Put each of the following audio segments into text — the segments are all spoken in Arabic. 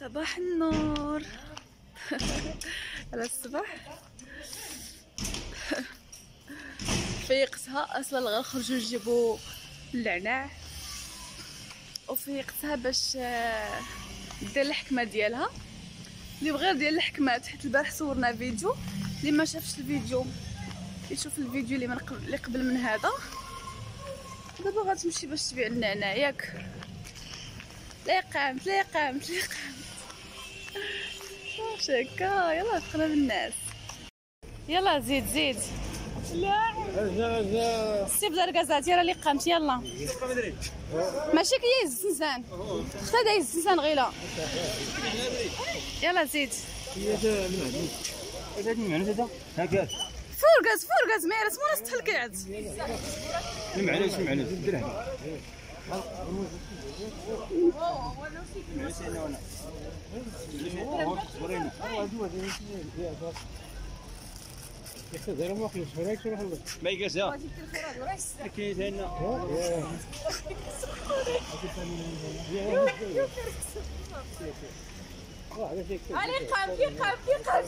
صباح النور. على الصباح فيقتها اصلا غنخرجوا نجيبوا النعناع، وفيقتها باش دير الحكمه ديالها اللي بغى ديال الحكمات، حيت البارح صورنا فيديو. اللي ما شافش الفيديو يشوف الفيديو اللي قبل من هذا. دابا غتمشي باش تبيع النعناع ياك. لا قامت لا قامت لا قامت واش هكا. يلا تقرب الناس، يلا زيد زيد. لا سي بدا الكازاتي راه اللي قامت. يلا ماشي كيهز السنسان، خدا دايز السنسان غيلا. يلا زيد. فوركاز فوركاز ميرس مونس تحلكعت. معليش درهم. ما يقاسها كاين هنا. علي قام كي قام كي قام.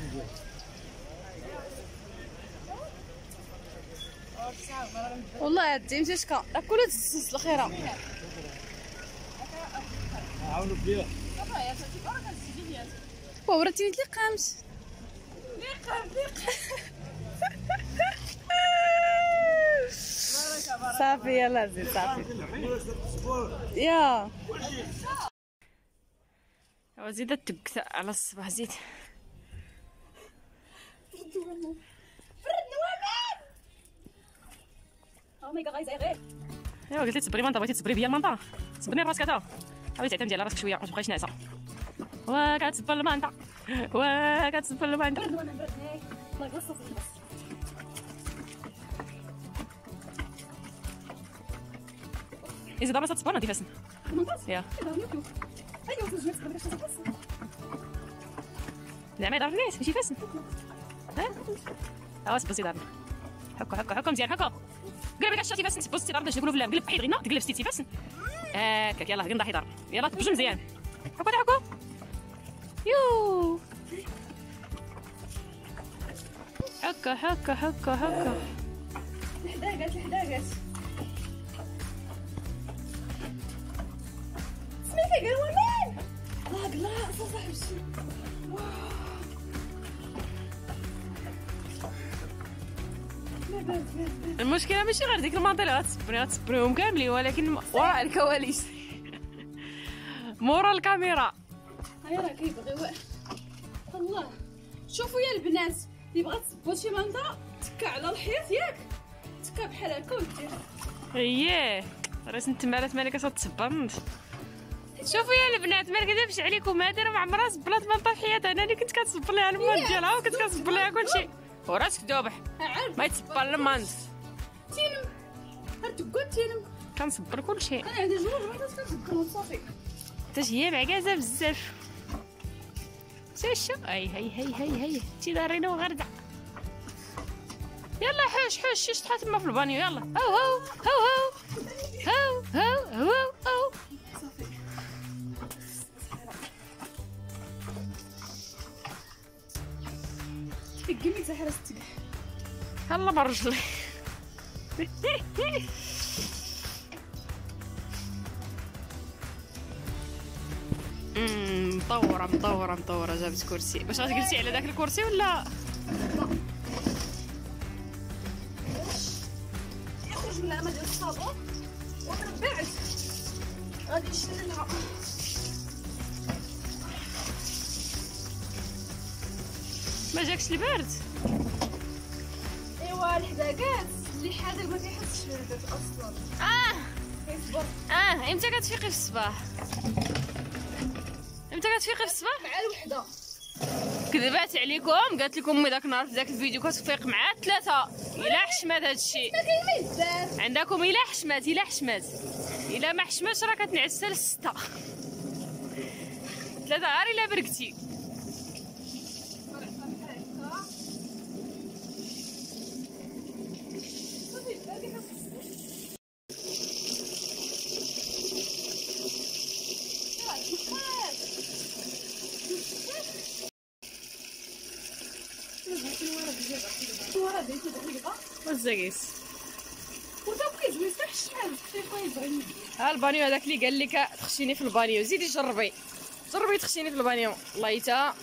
والله هادي مشيتك راه كلها تسلس الخيره. عاونوا بيا وراتيني اللي قامت اللي قام صافي. يلا زيد صافي. يا زيد تبكت على الصباح. زيد ايوا قلت لي تصبري مانطا، بغيتي تصبري بيا المانطا. صبرني راسك هذا، حاولي تعتمدي على راسك شويه ما تبقايش ناعسه. وكتصبر المانطا وكتصبر المانطا. إذا دابا تصبر ندي فاسن يا زعما يضرب الناس ماشي فاسن. ها سبوسي دابا حكا مزيان حكا. قربي كاع شتي فاسن سبوسي دابا باش نقولوا في اللام قلب حيد غينا تقلب ستي فاسن هكاك. يلاه غنضحي دار. يلاه تبجم مزيان حكا يو حكا الحداقات سميتي قال وين هاك الراس صاحبي. المشكله ماشي غير ديك المنطقه اللي غتصبريهم كاملين، ولكن وراء الكواليس مورا الكاميرا. هيا راه كيبغيو الله. شوفوا يا البنات اللي بغات تصبوا شي منطقه تكا على الحيط ياك تكا بحال هكا ودير. اييه راه سنتمالات مالك تصبرنت. شوفوا يا البنات ما نكذبش عليكم، هادي راه ما عمرها صبلات منطقه في حياتها. انا اللي كنت كتصبر ليها الماند ديالها وكنت كتصبر ليها كلشي. وراسك ذوبح ما يتصبر الماند تينم هرتقول تينم كنصبر كلشي. انا عندي جوج مرات كنصبر صافي حتى هي معكازه بزاف. شوشو هي تي دارينا وغرده. يلا حوش شحال تما في البانيو. يلا هو صافي. تقمي سحر استقح هلا برجلي. مطوره جابت كرسي. باش غتجلسي على داك الكرسي ولا يخرج من العمل ديال الصابون ومن بعد غادي نشللها. ما جاكش البرد؟ ايوا الحداقات اللي حاضر ما كيحسش بالبرد اصلا. كيصبر. امتى كتفيقي في الصباح؟ مع الوحده كذبات عليكم. قالت لكم امي داك النهار في داك الفيديو كتفيق مع 3. الا حشمات هادشي ما كاين بزاف عندكم. الا حشمات الا ما حشماش راه كتنعس حتى ل6 3 غير الا بركتي. والزاكيس وتبقي جويس تاع الشمال شويه صغيرين. ها البانيو هذاك اللي قال لك تخشيني في البانيو، زيدي جربي تخشيني في البانيو. الله يتا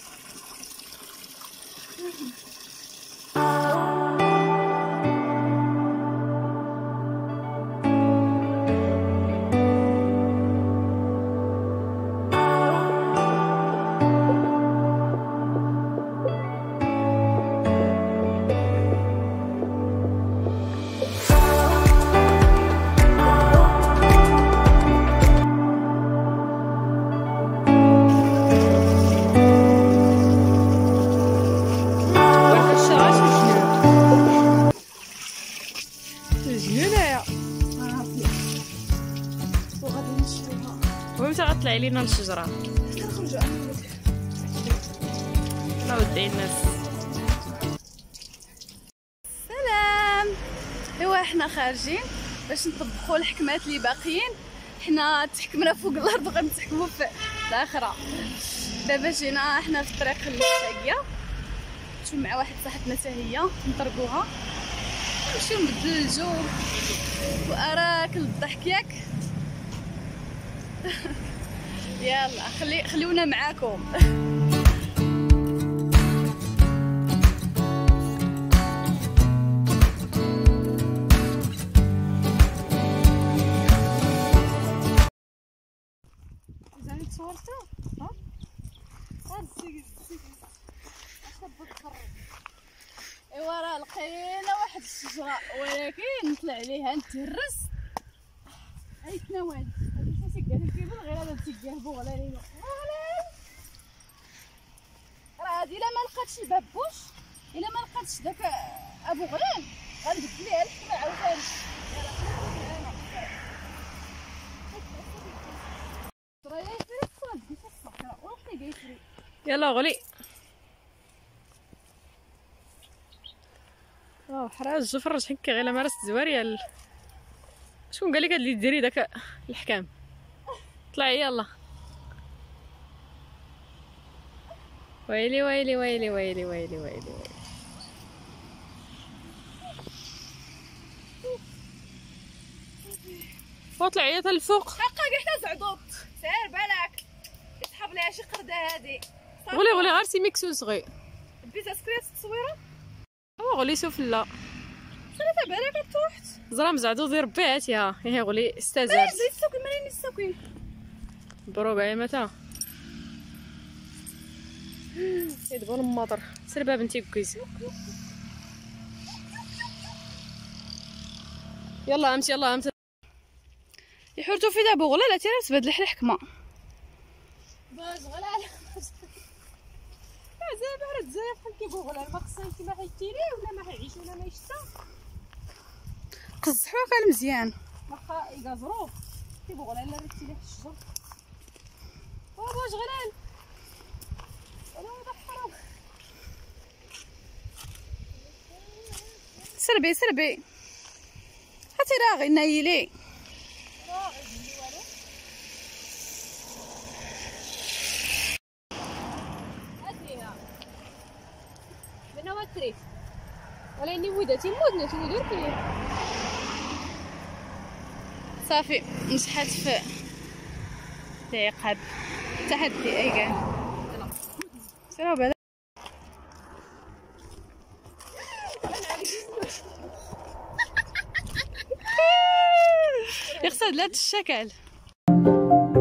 ومتى غطلعي لينا للشجره؟ نخرجوا لا ودعي الناس. سلام. ايوا حنا خارجين باش نطبخوا الحكمات اللي باقيين. حنا تحكمنا فوق الارض وغنتحكموا في الاخره. دابا جينا حنا في الطريق للشاقيه، نمشيو مع واحد صاحبتنا حتى هي نطرقوها، نمشيو نبدلو الجو واراك الضحك ياك. يلا خليونا معاكم. زين تصورتو؟ ها؟ ايوا راه لقينا واحد الشجره ولكن نطلع عليها نتهرس. عيطنا والد هادي تيقال الكيبل غير هذا تيقال بوغلالين راه هادي الا ما لقاتش البابوش، الا ما لقاتش داك ابو غلال غنبدل ليها الحكمه عاوتاني. يلا غلي حراج فرج هكا غير مارست زواريه. شكون قال لك اللي ديري داك الحكام؟ طلعي يلا. ويلي ويلي ويلي ويلي ويلي ويلي وطلعي حتى الفوق. حقا حتى زعضوط سير بالك يسحب ليها شي قرده هادي. غلي غير سي ميكسو صغير. بيتا سكريت التصويره غلي سفله صرا بالك طوحت زرام زعدو دير ربي هاتيها هي غلي استازرت. زيد السوق مالين السوقين بروقه متى يدبر المطر. سير باب انتي كويس. يلا امشي يلا امشي. يحورتو في دابا غلا تيرا تبدل الحكمه باش غلال زعما راه تزايد بحال كيقول غلال ما خصها انت ما حيتيري ولا ما حيعيش ولا ما يشتا. قزحوه قال مزيان واخا يقازرو كيبغوا غلال لا ريتي ليه الشجر. واش غلال انا هذا حرام. سربي هاتي راغي نايلي تريف ولا اني وداتي مودنا شنو درتي صافي نجحت في عقاب تحدي اي كاع سيروا بالك يقصد لا الشكل.